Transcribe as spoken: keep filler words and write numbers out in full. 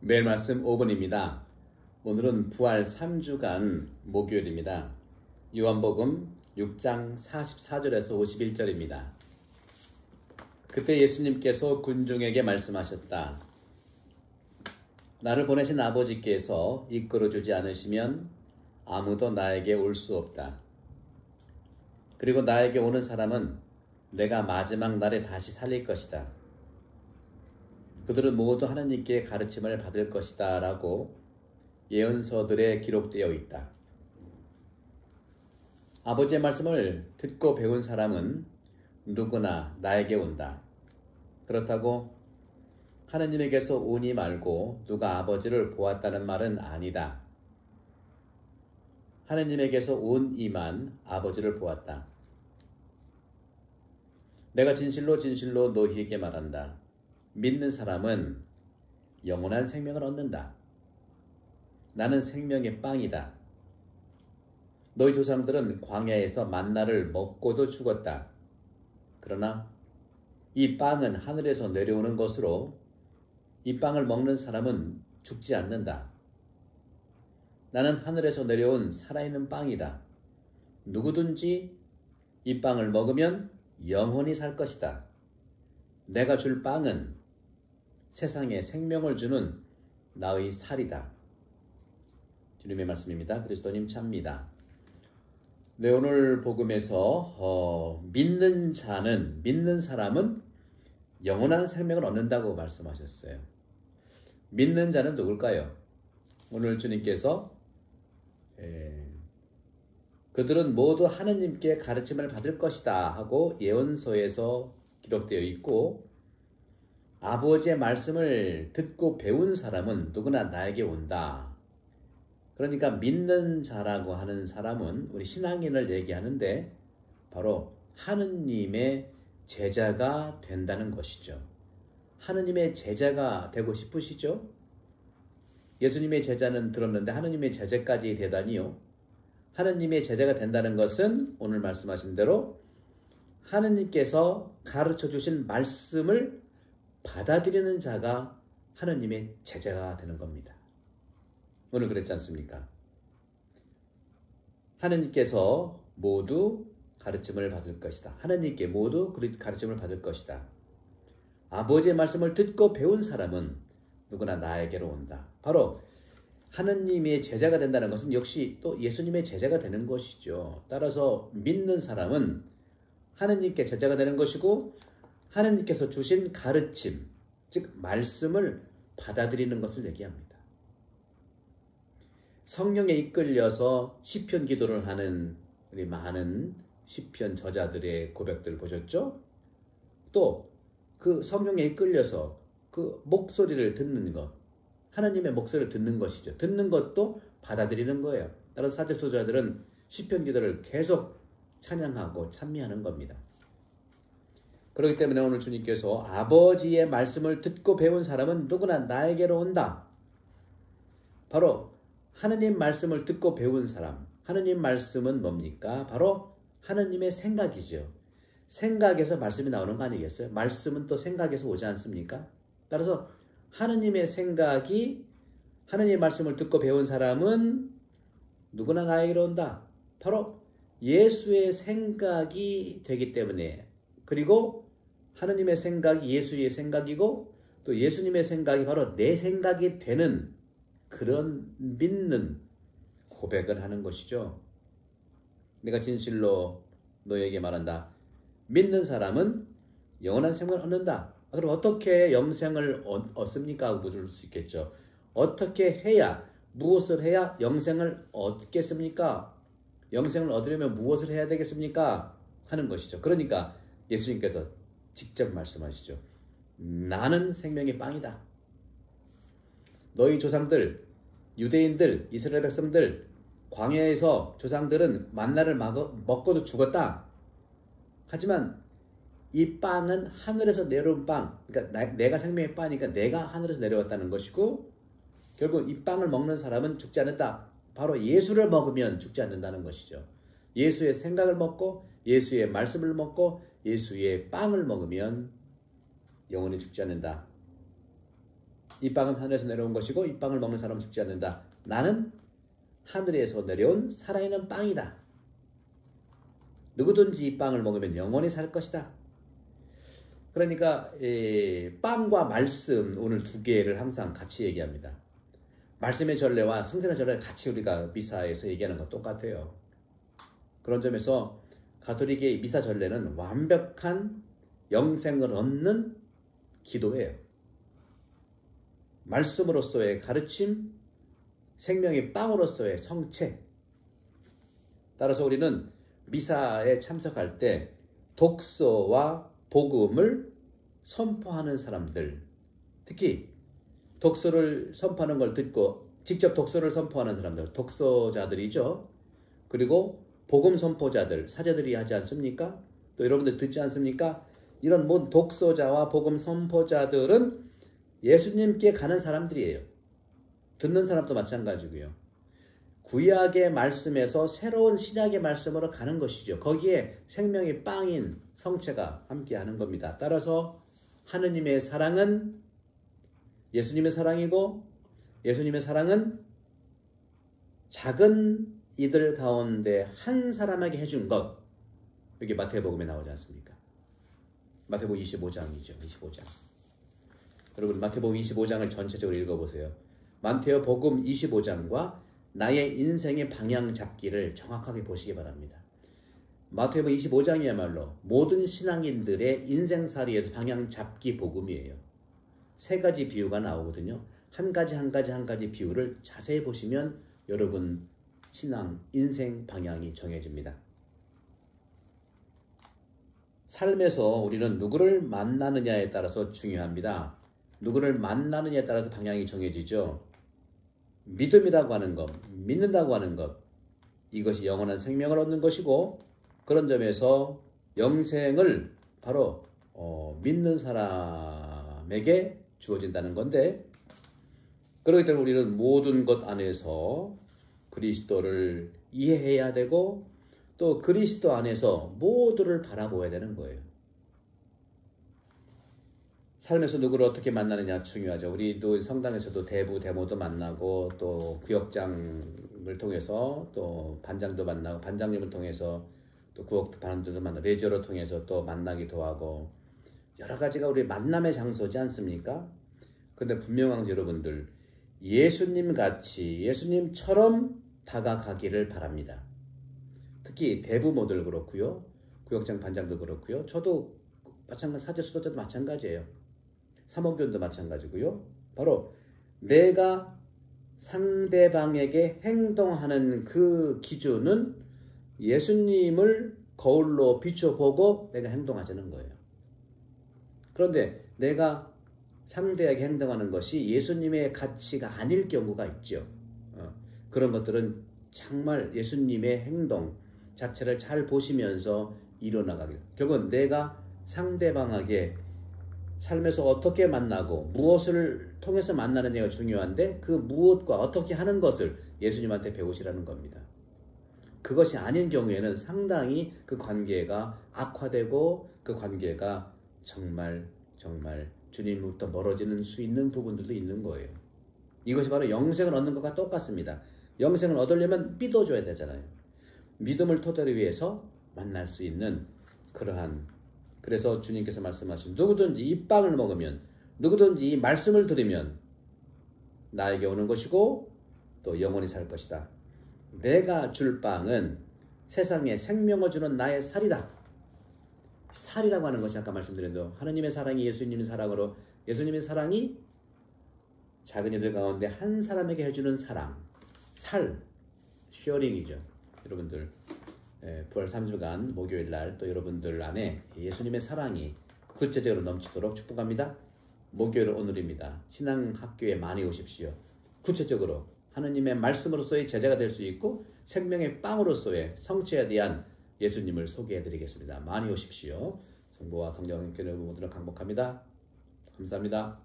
매일 말씀 오 분입니다. 오늘은 부활 삼 주간 목요일입니다. 요한복음 육 장 사십사 절에서 오십일 절입니다. 그때 예수님께서 군중에게 말씀하셨다. 나를 보내신 아버지께서 이끌어주지 않으시면 아무도 나에게 올 수 없다. 그리고 나에게 오는 사람은 내가 마지막 날에 다시 살릴 것이다. 그들은 모두 하나님께 가르침을 받을 것이다 라고 예언서들에 기록되어 있다. 아버지의 말씀을 듣고 배운 사람은 누구나 나에게 온다. 그렇다고 하나님에게서 오니 말고 누가 아버지를 보았다는 말은 아니다. 하나님에게서 온 이만 아버지를 보았다. 내가 진실로 진실로 너희에게 말한다. 믿는 사람은 영원한 생명을 얻는다. 나는 생명의 빵이다. 너희 조상들은 광야에서 만나를 먹고도 죽었다. 그러나 이 빵은 하늘에서 내려오는 것으로 이 빵을 먹는 사람은 죽지 않는다. 나는 하늘에서 내려온 살아있는 빵이다. 누구든지 이 빵을 먹으면 영원히 살 것이다. 내가 줄 빵은 세상에 생명을 주는 나의 살이다. 주님의 말씀입니다. 그리스도님 참니다. 네, 오늘 복음에서 어, 믿는 자는, 믿는 사람은 영원한 생명을 얻는다고 말씀하셨어요. 믿는 자는 누굴까요? 오늘 주님께서 에, 그들은 모두 하느님께 가르침을 받을 것이다 하고 예언서에서 기록되어 있고, 아버지의 말씀을 듣고 배운 사람은 누구나 나에게 온다. 그러니까 믿는 자라고 하는 사람은 우리 신앙인을 얘기하는데 바로 하느님의 제자가 된다는 것이죠. 하느님의 제자가 되고 싶으시죠? 예수님의 제자는 들었는데 하느님의 제자까지 되다니요. 하느님의 제자가 된다는 것은 오늘 말씀하신 대로 하느님께서 가르쳐 주신 말씀을 받아들이는 자가 하느님의 제자가 되는 겁니다. 오늘 그랬지 않습니까? 하느님께서 모두 가르침을 받을 것이다. 하느님께 모두 가르침을 받을 것이다. 아버지의 말씀을 듣고 배운 사람은 누구나 나에게로 온다. 바로 하느님의 제자가 된다는 것은 역시 또 예수님의 제자가 되는 것이죠. 따라서 믿는 사람은 하느님께 제자가 되는 것이고, 하느님께서 주신 가르침, 즉 말씀을 받아들이는 것을 얘기합니다. 성령에 이끌려서 시편 기도를 하는 우리 많은 시편 저자들의 고백들 보셨죠? 또 그 성령에 이끌려서 그 목소리를 듣는 것, 하나님의 목소리를 듣는 것이죠. 듣는 것도 받아들이는 거예요. 따라서 사제소자들은 시편 기도를 계속 찬양하고 찬미하는 겁니다. 그렇기 때문에 오늘 주님께서 아버지의 말씀을 듣고 배운 사람은 누구나 나에게로 온다. 바로 하느님 말씀을 듣고 배운 사람. 하느님 말씀은 뭡니까? 바로 하느님의 생각이죠. 생각에서 말씀이 나오는 거 아니겠어요? 말씀은 또 생각에서 오지 않습니까? 따라서 하느님의 생각이, 하느님의 말씀을 듣고 배운 사람은 누구나 나에게로 온다. 바로 예수의 생각이 되기 때문에, 그리고 하느님의 생각이 예수의 생각이고 또 예수님의 생각이 바로 내 생각이 되는 그런 믿는 고백을 하는 것이죠. 내가 진실로 너에게 말한다. 믿는 사람은 영원한 생명을 얻는다. 그럼 어떻게 영생을 얻습니까? 하고 물을 수 있겠죠. 어떻게 해야, 무엇을 해야 영생을 얻겠습니까? 영생을 얻으려면 무엇을 해야 되겠습니까? 하는 것이죠. 그러니까 예수님께서 직접 말씀하시죠. 나는 생명의 빵이다. 너희 조상들, 유대인들, 이스라엘 백성들, 광야에서 조상들은 만나를 먹고도 죽었다. 하지만 이 빵은 하늘에서 내려온 빵, 그러니까 나, 내가 생명의 빵이니까 내가 하늘에서 내려왔다는 것이고, 결국 이 빵을 먹는 사람은 죽지 않는다. 바로 예수를 먹으면 죽지 않는다는 것이죠. 예수의 생각을 먹고 예수의 말씀을 먹고 예수의 빵을 먹으면 영원히 죽지 않는다. 이 빵은 하늘에서 내려온 것이고 이 빵을 먹는 사람은 죽지 않는다. 나는 하늘에서 내려온 살아있는 빵이다. 누구든지 이 빵을 먹으면 영원히 살 것이다. 그러니까 이 빵과 말씀, 오늘 두 개를 항상 같이 얘기합니다. 말씀의 전례와 성전의 전례를 같이 우리가 미사에서 얘기하는 것 똑같아요. 그런 점에서 가톨릭의 미사 전례는 완벽한 영생을 얻는 기도예요. 말씀으로서의 가르침, 생명의 빵으로서의 성체. 따라서 우리는 미사에 참석할 때 독서와 복음을 선포하는 사람들, 특히 독서를 선포하는 걸 듣고 직접 독서를 선포하는 사람들, 독서자들이죠. 그리고 복음 선포자들, 사제들이 하지 않습니까? 또 여러분들 듣지 않습니까? 이런 모든 독서자와 복음 선포자들은 예수님께 가는 사람들이에요. 듣는 사람도 마찬가지고요. 구약의 말씀에서 새로운 신약의 말씀으로 가는 것이죠. 거기에 생명의 빵인 성체가 함께하는 겁니다. 따라서 하느님의 사랑은 예수님의 사랑이고 예수님의 사랑은 작은 이들 가운데 한 사람에게 해준 것. 여기 마태복음에 나오지 않습니까? 마태복음 이십오 장이죠. 이십오 장. 여러분 마태복음 이십오 장을 전체적으로 읽어보세요. 마태복음 이십오 장과 나의 인생의 방향 잡기를 정확하게 보시기 바랍니다. 마태복음 이십오 장이야말로 모든 신앙인들의 인생살이에서 방향 잡기 복음이에요. 세 가지 비유가 나오거든요. 한 가지 한 가지 한 가지 비유를 자세히 보시면 여러분 신앙, 인생 방향이 정해집니다. 삶에서 우리는 누구를 만나느냐에 따라서 중요합니다. 누구를 만나느냐에 따라서 방향이 정해지죠. 믿음이라고 하는 것, 믿는다고 하는 것, 이것이 영원한 생명을 얻는 것이고 그런 점에서 영생을 바로 어, 믿는 사람에게 주어진다는 건데 그렇기 때문에 우리는 모든 것 안에서 그리스도를 이해해야 되고 또 그리스도 안에서 모두를 바라보아야 되는 거예요. 삶에서 누구를 어떻게 만나느냐 중요하죠. 우리도 성당에서도 대부, 대모도 만나고 또 구역장을 통해서 또 반장도 만나고 반장님을 통해서 또 구역 반장도 만나고 레저를 통해서 또 만나기도 하고 여러 가지가 우리 만남의 장소지 않습니까? 근데 분명한 여러분들 예수님 같이 예수님처럼 다가가기를 바랍니다. 특히 대부모들 그렇고요. 구역장 반장도 그렇고요. 저도 마찬가지, 사제 수도자도 마찬가지예요. 사모교원도 마찬가지고요. 바로 내가 상대방에게 행동하는 그 기준은 예수님을 거울로 비춰보고 내가 행동하자는 거예요. 그런데 내가 상대에게 행동하는 것이 예수님의 가치가 아닐 경우가 있죠. 어, 그런 것들은 정말 예수님의 행동 자체를 잘 보시면서 이뤄나가길. 결국은 내가 상대방에게 삶에서 어떻게 만나고 무엇을 통해서 만나느냐가 중요한데 그 무엇과 어떻게 하는 것을 예수님한테 배우시라는 겁니다. 그것이 아닌 경우에는 상당히 그 관계가 악화되고 그 관계가 정말 정말 주님으로부터 멀어지는 수 있는 부분들도 있는 거예요. 이것이 바로 영생을 얻는 것과 똑같습니다. 영생을 얻으려면 믿어줘야 되잖아요. 믿음을 토대로 위해서 만날 수 있는 그러한 그래서 주님께서 말씀하신 누구든지 이 빵을 먹으면 누구든지 이 말씀을 들으면 나에게 오는 것이고 또 영원히 살 것이다. 내가 줄 빵은 세상에 생명을 주는 나의 살이다. 살이라고 하는 것이 아까 말씀드린 대로 하느님의 사랑이 예수님의 사랑으로 예수님의 사랑이 작은 이들 가운데 한 사람에게 해주는 사랑 살 쉐어링이죠. 여러분들 부활 삼 주간 목요일 날 또 여러분들 안에 예수님의 사랑이 구체적으로 넘치도록 축복합니다. 목요일 오늘입니다. 신앙학교에 많이 오십시오. 구체적으로 하느님의 말씀으로서의 제자가 될 수 있고 생명의 빵으로서의 성취에 대한 예수님을 소개해드리겠습니다. 많이 오십시오. 성부와 성령 함께 여러분들을 강복합니다. 감사합니다.